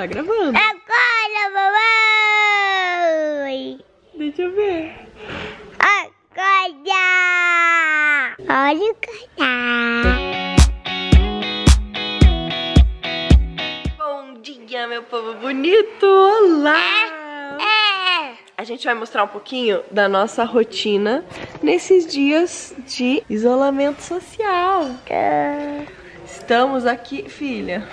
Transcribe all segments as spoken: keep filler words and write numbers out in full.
Tá gravando. Agora, mamãe. Deixa eu ver. Agora. Olha o canal. Bom dia, meu povo bonito. Olá. É. A gente vai mostrar um pouquinho da nossa rotina nesses dias de isolamento social. Estamos aqui, filha.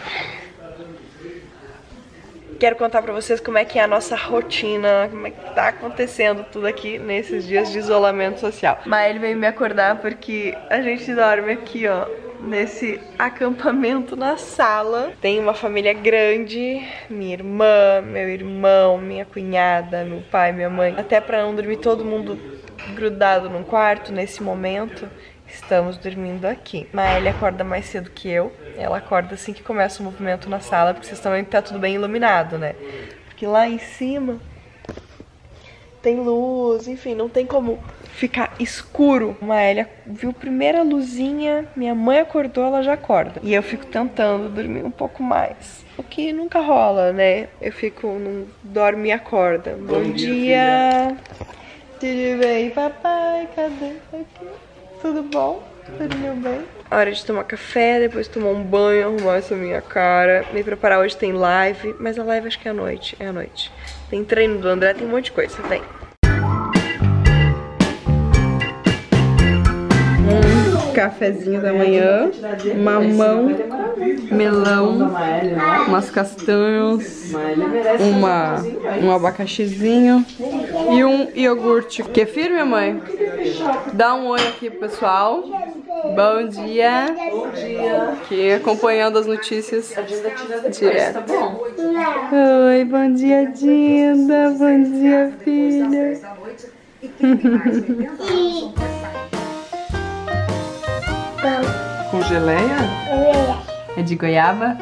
Quero contar pra vocês como é que é a nossa rotina, como é que tá acontecendo tudo aqui nesses dias de isolamento social. Mas ele veio me acordar porque a gente dorme aqui, ó, nesse acampamento na sala. Tem uma família grande, minha irmã, meu irmão, minha cunhada, meu pai, minha mãe. Até pra não dormir todo mundo grudado num quarto nesse momento, estamos dormindo aqui. Maeli acorda mais cedo que eu. Ela acorda assim que começa o movimento na sala, porque vocês estão vendo que tá tudo bem iluminado, né? Porque lá em cima tem luz, enfim, não tem como ficar escuro. Maeli viu a primeira luzinha, minha mãe acordou, ela já acorda. E eu fico tentando dormir um pouco mais, o que nunca rola, né? Eu fico, não dorme e acorda. Bom, Bom dia, dia. Tudo bem, papai? Cadê? Aqui. Tudo bom? Dormiu bem? Hora de tomar café, depois tomar um banho, arrumar essa minha cara. Me preparar, hoje tem live, mas a live acho que é à noite, é à noite. Tem treino do André, tem um monte de coisa, vem. Um cafezinho da manhã, mamão, melão, umas castanhas, uma, um abacaxizinho e um iogurte. Kefir, minha mãe? Dá um oi aqui pro pessoal. Bom dia. Bom dia. Aqui acompanhando as notícias direto. Oi, bom dia, Dinda. Bom dia, filha. Com geleia? É de goiaba?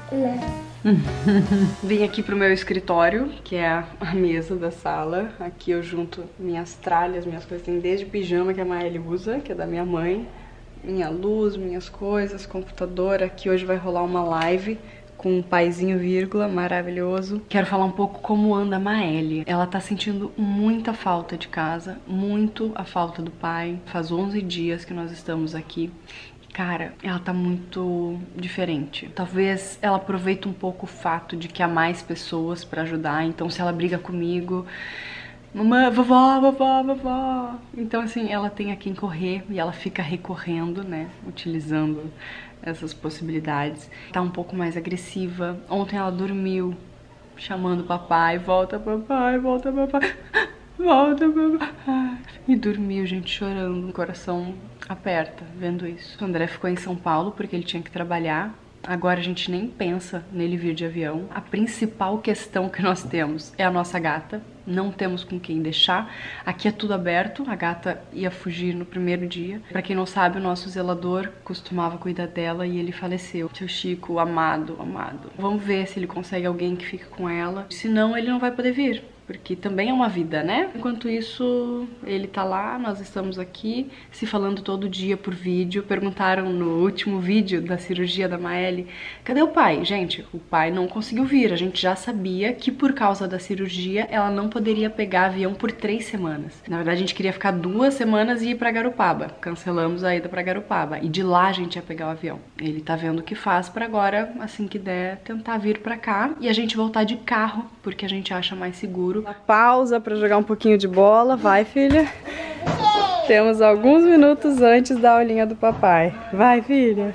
Vim aqui pro meu escritório, que é a mesa da sala. Aqui eu junto minhas tralhas, minhas coisas. Tem desde pijama que a Maeli usa, que é da minha mãe. Minha luz, minhas coisas, computador. Aqui hoje vai rolar uma live com um paizinho vírgula maravilhoso. Quero falar um pouco como anda a Maeli. Ela tá sentindo muita falta de casa, muito a falta do pai. Faz onze dias que nós estamos aqui. Cara, ela tá muito diferente. Talvez ela aproveite um pouco o fato de que há mais pessoas pra ajudar. Então se ela briga comigo, mamãe, vovó, vovó, vovó. Então assim, ela tem a quem correr e ela fica recorrendo, né, utilizando essas possibilidades. Tá um pouco mais agressiva. Ontem ela dormiu chamando papai, volta papai, volta papai, volta papai. E dormiu, gente, chorando, o coração aperta vendo isso. O André ficou em São Paulo porque ele tinha que trabalhar. Agora a gente nem pensa nele vir de avião. A principal questão que nós temos é a nossa gata. Não temos com quem deixar. Aqui é tudo aberto. A gata ia fugir no primeiro dia. Pra quem não sabe, o nosso zelador costumava cuidar dela e ele faleceu. Tio Chico, amado, amado. Vamos ver se ele consegue alguém que fique com ela. Senão ele não vai poder vir, porque também é uma vida, né? Enquanto isso, ele tá lá, nós estamos aqui, se falando todo dia por vídeo. Perguntaram no último vídeo da cirurgia da Maeli, cadê o pai? Gente, o pai não conseguiu vir. A gente já sabia que por causa da cirurgia, ela não poderia pegar avião por três semanas. Na verdade, a gente queria ficar duas semanas e ir pra Garopaba. Cancelamos a ida pra Garopaba. E de lá a gente ia pegar o avião. Ele tá vendo o que faz pra agora, assim que der, tentar vir pra cá. E a gente voltar de carro, porque a gente acha mais seguro. Pausa pra jogar um pouquinho de bola. Vai, filha. Temos alguns minutos antes da aulinha do papai. Vai, filha.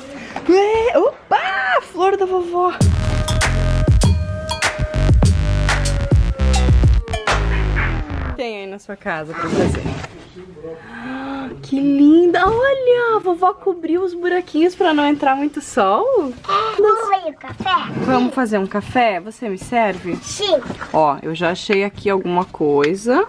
Opa! Flor da vovó. Tem aí na sua casa pra fazer. Que linda! Olha, a vovó cobriu os buraquinhos pra não entrar muito sol. Vamos fazer um café? Vamos fazer um café? Você me serve? Sim. Ó, eu já achei aqui alguma coisa.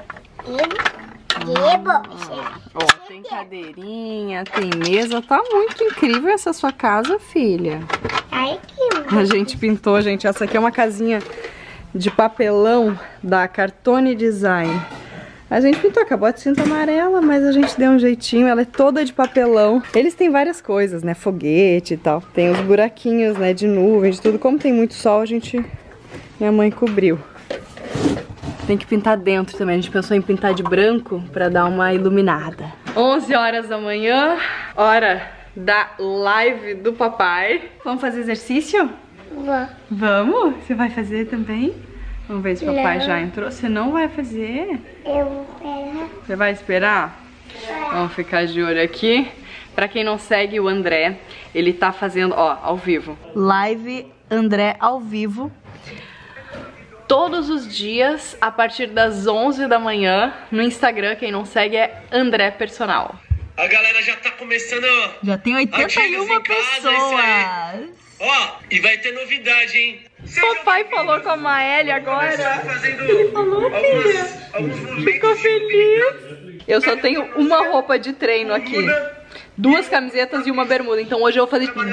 Ó, tem cadeirinha, tem mesa. Tá muito incrível essa sua casa, filha. Ai, que A gente pintou, gente. Essa aqui é uma casinha de papelão da Cartone Design. A gente pintou acabou a tinta amarela, mas a gente deu um jeitinho. Ela é toda de papelão. Eles têm várias coisas, né? Foguete e tal. Tem os buraquinhos, né? De nuvem, de tudo. Como tem muito sol, a gente... Minha mãe cobriu. Tem que pintar dentro também. A gente pensou em pintar de branco pra dar uma iluminada. onze horas da manhã, hora da live do papai. Vamos fazer exercício? Vou. Vamos? Você vai fazer também? Vamos ver se o papai Não. já entrou. Você não vai fazer? Eu vou esperar. Você vai esperar? Vamos ficar de olho aqui. Pra quem não segue o André, ele tá fazendo, ó, ao vivo. Live André ao vivo. Todos os dias, a partir das onze da manhã, no Instagram. Quem não segue é André Personal. A galera já tá começando. Já tem oitenta e uma pessoas. Ó, e vai ter novidade, hein? Papai falou com a Maeli agora. Fazendo Ele falou, filha. alguns movimentos. Ficou feliz. Eu só tenho uma roupa de treino aqui. Duas camisetas e uma bermuda. Então hoje eu vou fazer jeans.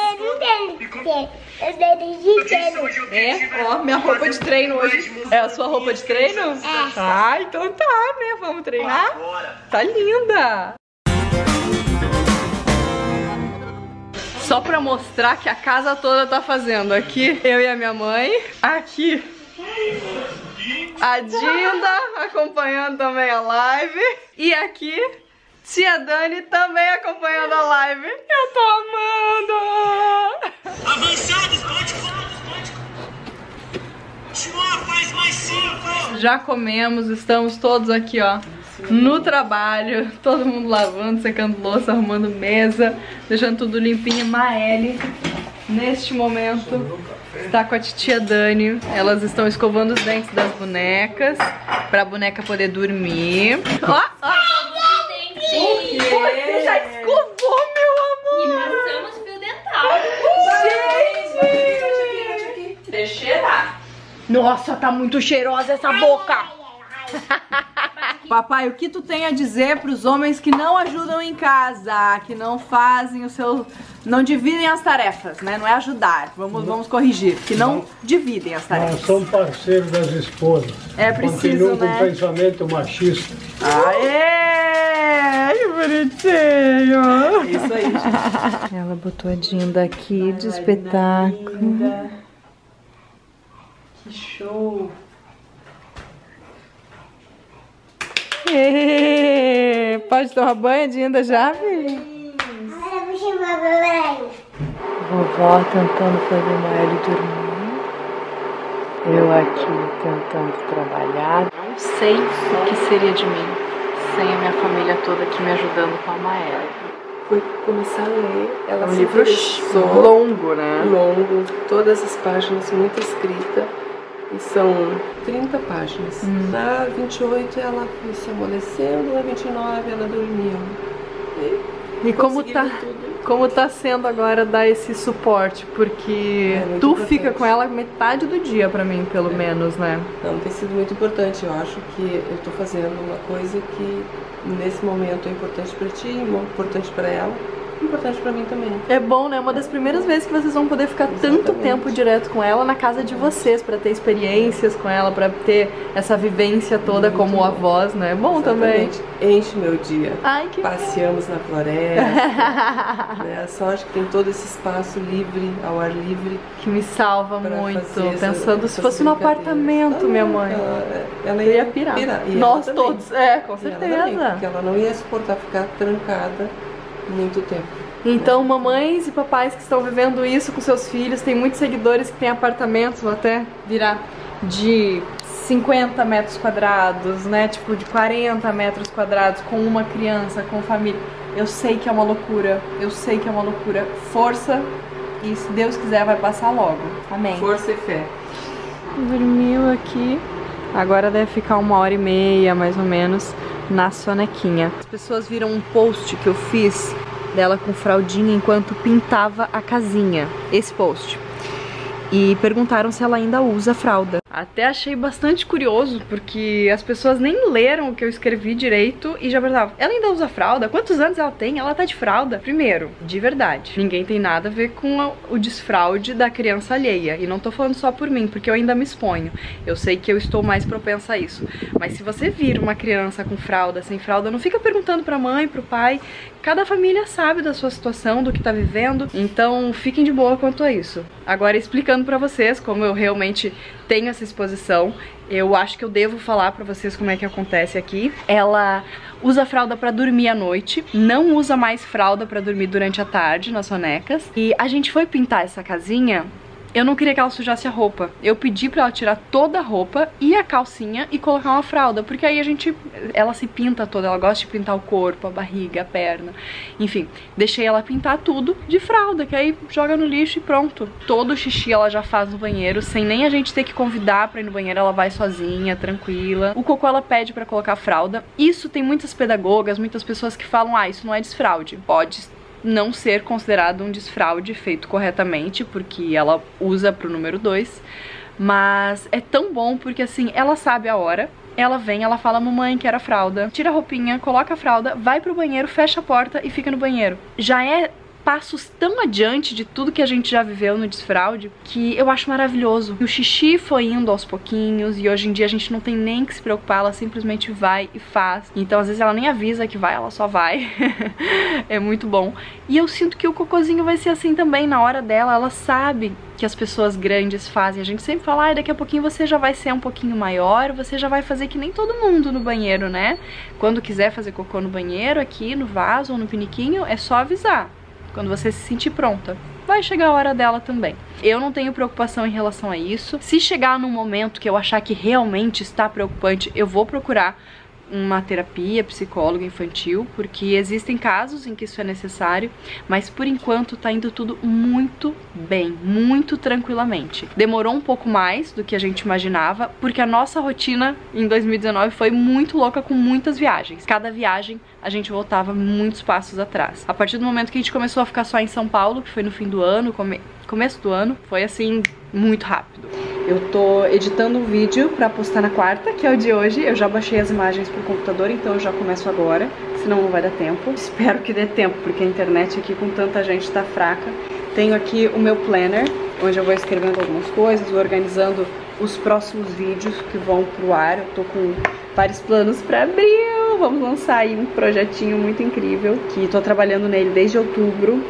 Eu dei de É, ó, minha roupa de treino hoje. É a sua roupa de treino? É. Ah, então tá, né? Vamos treinar? Tá linda. Só pra mostrar que a casa toda tá fazendo. Aqui, eu e a minha mãe. Aqui, a Dinda acompanhando também a live. E aqui, tia Dani também acompanhando a live. Eu tô amando! Avançados, pode, pode. Continua, faz mais cinco. Já comemos, estamos todos aqui, ó, no trabalho. Todo mundo lavando, secando louça, arrumando mesa, deixando tudo limpinho. Maeli, neste momento, está com a titia Dani. Elas estão escovando os dentes das bonecas, pra boneca poder dormir. Ó, ó! Você já escovou, meu amor! E passamos fio dental. Gente! Deixa eu cheirar. Nossa, tá muito cheirosa essa boca! Papai, o que tu tem a dizer pros homens que não ajudam em casa, que não fazem o seu... não dividem as tarefas, né? Não é ajudar, vamos, vamos corrigir, que não, não dividem as tarefas. Não são parceiros das esposas. É preciso, Continuam né? com pensamento machista. Aê! Que bonitinho! Isso aí, gente. Ela botou a Dinda aqui de espetáculo. Que show! Eee, pode tomar banho, Dinda, já, filho? Agora eu vou chamar o bebê. Vovó tentando fazer o Maeli dormir. Eu aqui tentando trabalhar. Não sei o que seria de mim sem a minha família toda aqui me ajudando com a Maeli. Foi começar a ler, ela É um se livro interessou, longo, né? longo, todas as páginas, muito escrita, e são trinta páginas. Hum. Na vinte e oito ela foi se amolecendo, na vinte e nove ela dormiu. E, E como conseguiram tá, tudo. como tá sendo agora dar esse suporte? Porque É muito tu importante. fica com ela metade do dia pra mim, pelo É. menos, né? Não, tem sido muito importante. Eu acho que eu estou fazendo uma coisa que nesse momento é importante para ti, importante para ela, importante para mim também. É bom, né? Uma das primeiras vezes que vocês vão poder ficar tanto Exatamente. tempo direto com ela na casa de vocês, pra ter experiências com ela, pra ter essa vivência toda Muito como bom. avós, né? É bom também. Exatamente. Enche meu dia. Ai, que... Passeamos na floresta, né? A sorte que tem todo esse espaço livre, ao ar livre. que me salva pra muito. fazer essa- Pensando se essas fosse no brincadeiras. apartamento, Ah, minha mãe. Ela, ela Eu ia ia pirar. E ela Nós também. todos, é, com E ela também, certeza. porque ela não ia suportar ficar trancada muito tempo. Então, mamães e papais que estão vivendo isso com seus filhos, tem muitos seguidores que têm apartamentos, vou até virar, de cinquenta metros quadrados, né? Tipo, de quarenta metros quadrados, com uma criança, com família. Eu sei que é uma loucura, eu sei que é uma loucura. Força, e se Deus quiser vai passar logo. Amém. Força e fé. Dormiu aqui. Agora deve ficar uma hora e meia, mais ou menos, na sonequinha. As pessoas viram um post que eu fiz dela com fraldinha enquanto pintava a casinha. Esse post. E perguntaram se ela ainda usa fralda. Até achei bastante curioso, porque as pessoas nem leram o que eu escrevi direito e já perguntavam, ela ainda usa fralda? Quantos anos ela tem? Ela tá de fralda? Primeiro, de verdade, ninguém tem nada a ver com o desfraude da criança alheia. E não tô falando só por mim, porque eu ainda me exponho. Eu sei que eu estou mais propensa a isso. Mas se você vir uma criança com fralda, sem fralda, não fica perguntando pra mãe, pro pai. Cada família sabe da sua situação, do que tá vivendo. Então fiquem de boa quanto a isso. Agora, explicando pra vocês como eu realmente tenho essa exposição, eu acho que eu devo falar pra vocês como é que acontece aqui. Ela usa fralda pra dormir à noite, não usa mais fralda pra dormir durante a tarde nas sonecas. E a gente foi pintar essa casinha. Eu não queria que ela sujasse a roupa. Eu pedi pra ela tirar toda a roupa e a calcinha e colocar uma fralda, porque aí a gente... ela se pinta toda, ela gosta de pintar o corpo, a barriga, a perna. Enfim, deixei ela pintar tudo de fralda, que aí joga no lixo e pronto. Todo o xixi ela já faz no banheiro, sem nem a gente ter que convidar pra ir no banheiro, ela vai sozinha, tranquila. O cocô ela pede pra colocar fralda. Isso tem muitas pedagogas, muitas pessoas que falam, ah, isso não é desfraude. Pode não ser considerado um desfraude feito corretamente, porque ela usa pro número dois, mas é tão bom porque assim, ela sabe a hora, ela vem, ela fala, mamãe, quero a fralda, tira a roupinha, coloca a fralda, vai pro banheiro, fecha a porta e fica no banheiro. Já é passos tão adiante de tudo que a gente já viveu no desfraude que eu acho maravilhoso. E o xixi foi indo aos pouquinhos e hoje em dia a gente não tem nem que se preocupar, ela simplesmente vai e faz. Então às vezes ela nem avisa que vai, ela só vai. É muito bom. E eu sinto que o cocôzinho vai ser assim também, na hora dela, ela sabe que as pessoas grandes fazem. A gente sempre fala, ah, daqui a pouquinho você já vai ser um pouquinho maior, você já vai fazer que nem todo mundo no banheiro, né? Quando quiser fazer cocô no banheiro, aqui no vaso ou no piniquinho, é só avisar. Quando você se sentir pronta, vai chegar a hora dela também. Eu não tenho preocupação em relação a isso. Se chegar num momento que eu achar que realmente está preocupante, eu vou procurar uma terapia, psicóloga infantil, porque existem casos em que isso é necessário, mas por enquanto tá indo tudo muito bem, muito tranquilamente. Demorou um pouco mais do que a gente imaginava, porque a nossa rotina em dois mil e dezenove foi muito louca, com muitas viagens. Cada viagem a gente voltava muitos passos atrás. A partir do momento que a gente começou a ficar só em São Paulo, que foi no fim do ano, come... começo do ano, foi assim, muito rápido. Eu tô editando um vídeo pra postar na quarta, que é o de hoje. Eu já baixei as imagens pro computador, então eu já começo agora, senão não vai dar tempo. Espero que dê tempo, porque a internet aqui com tanta gente tá fraca. Tenho aqui o meu planner, onde eu vou escrevendo algumas coisas, vou organizando os próximos vídeos que vão pro ar. Eu tô com vários planos pra abril. Vamos lançar aí um projetinho muito incrível, que tô trabalhando nele desde outubro.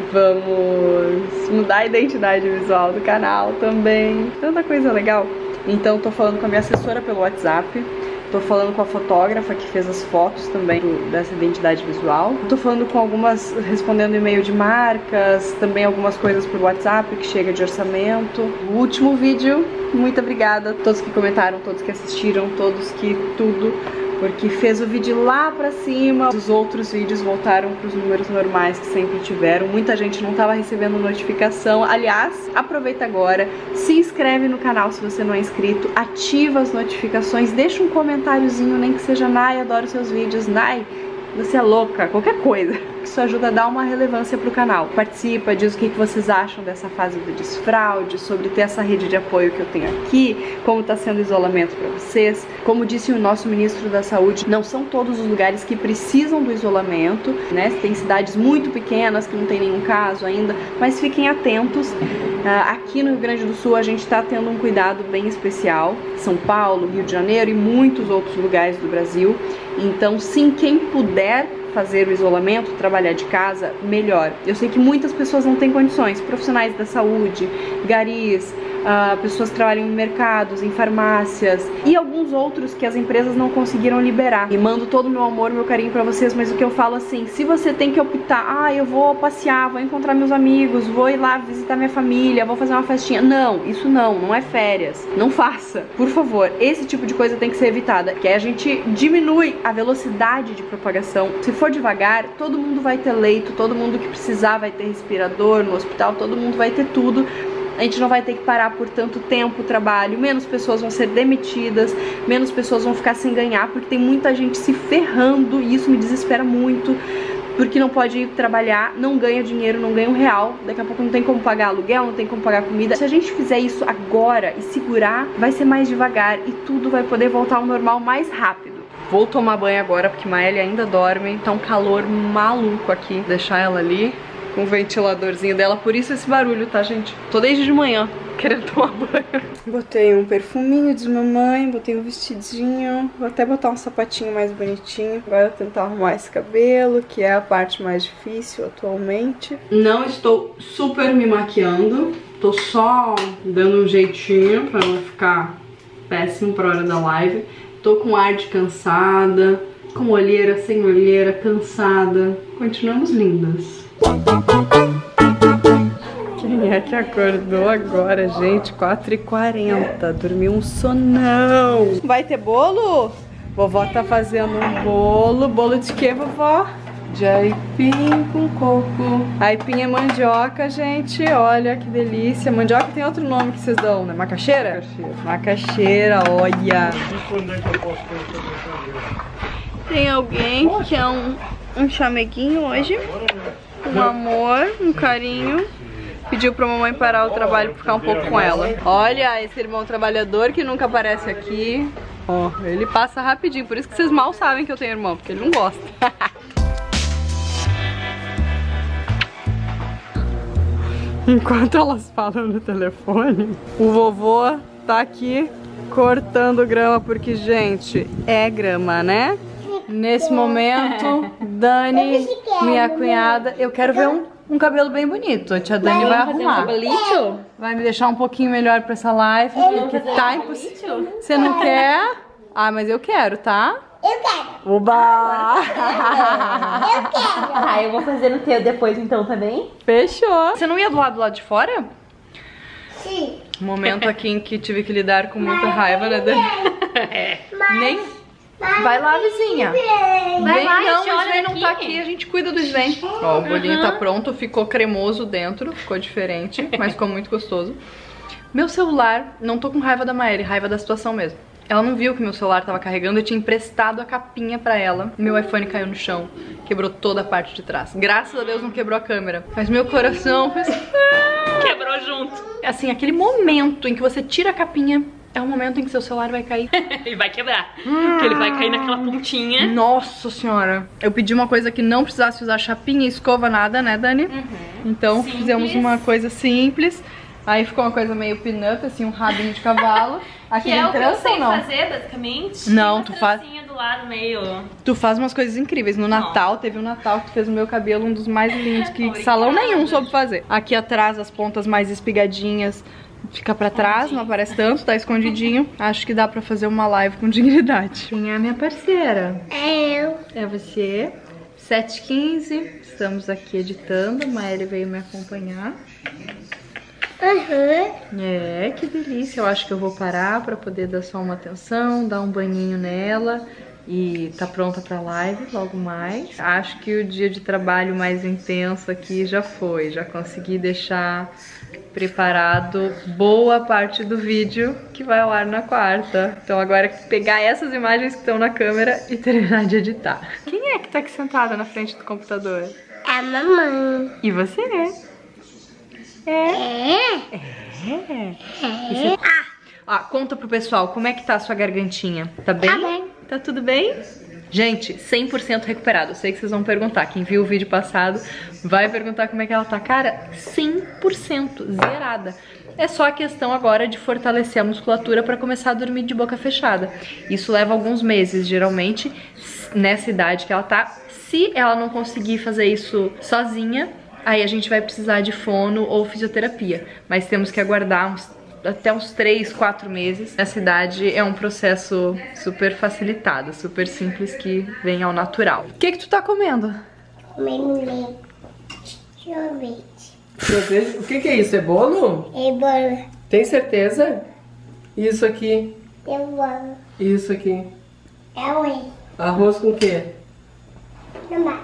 Vamos mudar a identidade visual do canal também. Tanta coisa legal. Então tô falando com a minha assessora pelo WhatsApp. Tô falando com a fotógrafa que fez as fotos também do, dessa identidade visual. Tô falando com algumas, respondendo e-mail de marcas, também algumas coisas por WhatsApp que chega de orçamento. O último vídeo, muito obrigada a todos que comentaram, todos que assistiram, todos que tudo, porque fez o vídeo lá pra cima. Os outros vídeos voltaram pros números normais que sempre tiveram. Muita gente não tava recebendo notificação. Aliás, aproveita agora, se inscreve no canal se você não é inscrito, ativa as notificações, deixa um comentáriozinho, nem que seja, Nai, adoro seus vídeos, Nai, você é louca, qualquer coisa. Isso ajuda a dar uma relevância pro canal. Participa, diz o que vocês acham dessa fase do desfraude, sobre ter essa rede de apoio que eu tenho aqui, como tá sendo o isolamento para vocês. Como disse o nosso ministro da Saúde, não são todos os lugares que precisam do isolamento, né? Tem cidades muito pequenas que não tem nenhum caso ainda, mas fiquem atentos. Aqui no Rio Grande do Sul a gente tá tendo um cuidado bem especial. São Paulo, Rio de Janeiro e muitos outros lugares do Brasil. Então, sim, quem puder fazer o isolamento, trabalhar de casa, melhor. Eu sei que muitas pessoas não têm condições, profissionais da saúde, garis, uh, pessoas que trabalham em mercados, em farmácias e alguns outros que as empresas não conseguiram liberar. E mando todo o meu amor, meu carinho pra vocês, mas o que eu falo assim, se você tem que optar, ah, eu vou passear, vou encontrar meus amigos, vou ir lá visitar minha família, vou fazer uma festinha. Não, isso não, não é férias. Não faça, por favor. Esse tipo de coisa tem que ser evitada, que aí a gente diminui a velocidade de propagação. Se for devagar, todo mundo vai ter leito, todo mundo que precisar vai ter respirador no hospital, todo mundo vai ter tudo. A gente não vai ter que parar por tanto tempo o trabalho, menos pessoas vão ser demitidas, menos pessoas vão ficar sem ganhar, porque tem muita gente se ferrando e isso me desespera muito, porque não pode ir trabalhar, não ganha dinheiro, não ganha um real. Daqui a pouco não tem como pagar aluguel, não tem como pagar comida. Se a gente fizer isso agora e segurar, vai ser mais devagar e tudo vai poder voltar ao normal mais rápido. Vou tomar banho agora porque Maeli ainda dorme, tá um calor maluco aqui. Deixar ela ali com o ventiladorzinho dela, por isso esse barulho, tá, gente? Tô desde de manhã querendo tomar banho. Botei um perfuminho de mamãe, botei um vestidinho, vou até botar um sapatinho mais bonitinho. Agora eu vou tentar arrumar esse cabelo, que é a parte mais difícil atualmente. Não estou super me maquiando, tô só dando um jeitinho pra não ficar péssimo pra hora da live. Tô com ar de cansada, com olheira, sem olheira, cansada. Continuamos lindas. Quem é que acordou agora, gente? quatro e quarenta. Dormiu um sonão. Vai ter bolo? Vovó tá fazendo um bolo. Bolo de quê, vovó? De aipim com coco. Aipim é mandioca, gente. Olha que delícia. Mandioca tem outro nome que vocês dão, né? Macaxeira? Macaxeira. Macaxeira, olha. Tem alguém que quer um, um chameguinho hoje? Um amor, um carinho. Pediu pra mamãe parar o trabalho pra ficar um pouco com ela. Olha, esse irmão trabalhador que nunca aparece aqui. Ó, ele passa rapidinho. Por isso que vocês mal sabem que eu tenho irmão, porque ele não gosta. Enquanto elas falam no telefone, o vovô tá aqui cortando grama, porque, gente, é grama, né? Nesse momento, Dani, minha cunhada, eu quero ver um, um cabelo bem bonito. A tia Dani vai arrumar. Vai me deixar um pouquinho melhor pra essa live, porque tá impossível. Você não quer? Ah, mas eu quero, tá? Eu quero. Oba! Eu quero. Ah, eu vou fazer no teu depois então também. Fechou. Você não ia do lado do lado de fora? Sim. Momento aqui em que tive que lidar com muita raiva, né, Dani? Nem... Vai lá, vizinha. Vai Vem, lá, não, gente, o olha Sven não aqui. tá aqui, a gente cuida do Sven. Ó, o bolinho tá pronto, ficou cremoso dentro, ficou diferente, mas ficou muito gostoso. Meu celular, não tô com raiva da Maeli, raiva da situação mesmo. Ela não viu que meu celular tava carregando, eu tinha emprestado a capinha pra ela. Meu iPhone caiu no chão, quebrou toda a parte de trás. Graças a Deus não quebrou a câmera, mas meu coração fez... Quebrou junto. Assim, aquele momento em que você tira a capinha, é o momento em que seu celular vai cair. Ele vai quebrar, porque ele vai cair naquela pontinha. Nossa senhora. Eu pedi uma coisa que não precisasse usar chapinha e escova, nada, né, Dani? Uhum. Então simples. Fizemos uma coisa simples. Aí ficou uma coisa meio pin-up, assim, um rabinho de cavalo. Aqui que é o que eu sei não? fazer, basicamente. Não, uma tu faz... do lado meio... Tu faz umas coisas incríveis. No Natal, teve um Natal que tu fez o meu cabelo um dos mais lindos que salão nenhum soube fazer. Aqui atrás, as pontas mais espigadinhas. Fica pra trás, não aparece tanto, tá escondidinho. Acho que dá pra fazer uma live com dignidade. Quem é a minha parceira? É eu. É você. sete e quinze. Estamos aqui editando. A Maeli veio me acompanhar. Uhum. É, que delícia. Eu acho que eu vou parar pra poder dar só uma atenção, dar um banhinho nela. E tá pronta pra live logo mais. Acho que o dia de trabalho mais intenso aqui já foi. Já consegui deixar preparado boa parte do vídeo que vai ao ar na quarta. Então agora é pegar essas imagens que estão na câmera e terminar de editar. Quem é que tá aqui sentada na frente do computador? A mamãe. E você? É. É? É. Você... Ah, conta pro pessoal, como é que tá a sua gargantinha? Tá bem? Tá bem. Tá tudo bem? Gente, cem por cento recuperado. Eu sei que vocês vão perguntar. Quem viu o vídeo passado vai perguntar como é que ela tá. Cara, cem por cento zerada. É só a questão agora de fortalecer a musculatura pra começar a dormir de boca fechada. Isso leva alguns meses, geralmente, nessa idade que ela tá. Se ela não conseguir fazer isso sozinha, aí a gente vai precisar de fono ou fisioterapia. Mas temos que aguardar uns até uns três, quatro meses. Nessa idade é um processo super facilitado, super simples, que vem ao natural. O que que tu tá comendo? Comendo sorvete. Sorvete? O que que é isso? É bolo? É bolo. Tem certeza? Isso aqui. É bolo. Isso aqui. É oi. Arroz com o quê? Tomate.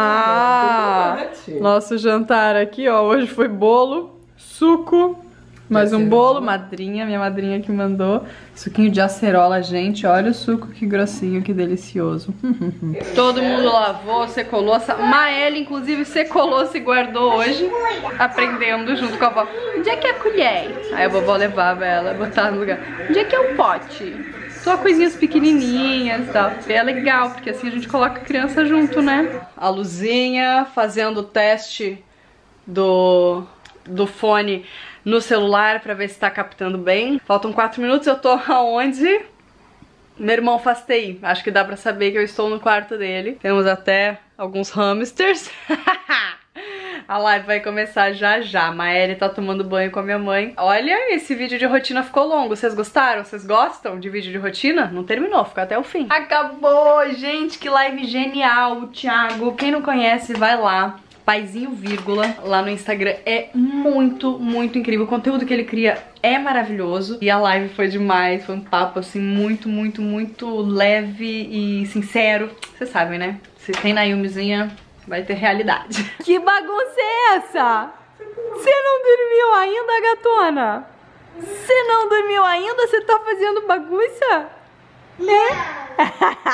Ah! Tomate. Nosso jantar aqui, ó, hoje foi bolo, suco, Mais um acerola. bolo, madrinha, minha madrinha que mandou. Suquinho de acerola, gente. Olha o suco, que grossinho, que delicioso. Todo mundo lavou, secou louça. Maeli, inclusive, secou louça e guardou hoje, aprendendo junto com a avó. Onde é que é a colher? Aí a vovó levava ela, botava no lugar. Onde é que é o pote? Só coisinhas pequenininhas e tal. E é legal, porque assim a gente coloca a criança junto, né? A Luzinha fazendo o teste do, do fone no celular pra ver se tá captando bem. Faltam quatro minutos, eu tô aonde? Meu irmão faz T I. Acho que dá pra saber que eu estou no quarto dele. Temos até alguns hamsters. A live vai começar já já. Maeli tá tomando banho com a minha mãe. Olha, esse vídeo de rotina ficou longo. Vocês gostaram? Vocês gostam de vídeo de rotina? Não terminou, ficou até o fim. Acabou, gente, que live genial. O Thiago, quem não conhece, vai lá. Paizinho vírgula, lá no Instagram. É muito, muito incrível. O conteúdo que ele cria é maravilhoso. E a live foi demais. Foi um papo, assim, muito, muito, muito leve e sincero. Vocês sabem, né? Se tem Nayumizinha, vai ter realidade. Que bagunça é essa? Você não dormiu ainda, gatona? Você não dormiu ainda? Você tá fazendo bagunça? É?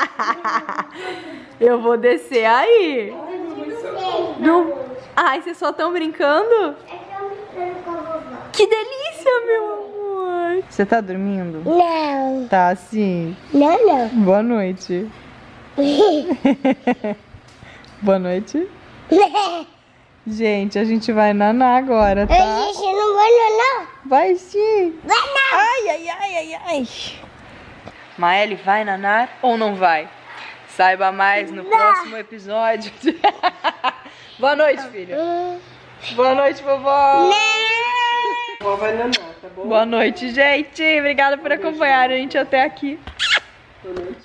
Eu vou descer aí. Não. Ai, vocês só estão brincando? Que delícia, meu amor. Você tá dormindo? Não. Tá, sim. Não, não. Boa noite. Boa noite. Gente, a gente vai nanar agora, tá? A gente não vai não. Vai sim. Vai não. Ai, ai, ai, ai, ai. Maeli vai nanar ou não vai? Saiba mais no próximo episódio. Boa noite, filha. Boa noite, vovó. Vovó vai nanar, tá bom? Boa noite, gente. Obrigada por acompanhar a gente até aqui. Boa noite.